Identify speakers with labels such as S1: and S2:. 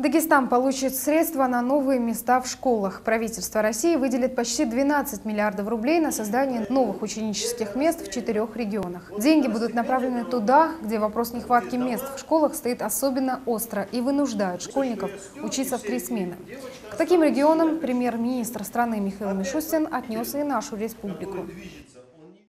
S1: Дагестан получит средства на новые места в школах. Правительство России выделит почти 12 миллиардов рублей на создание новых ученических мест в 4 регионах. Деньги будут направлены туда, где вопрос нехватки мест в школах стоит особенно остро и вынуждает школьников учиться в 3 смены. К таким регионам премьер-министр страны Михаил Мишустин отнес и нашу республику.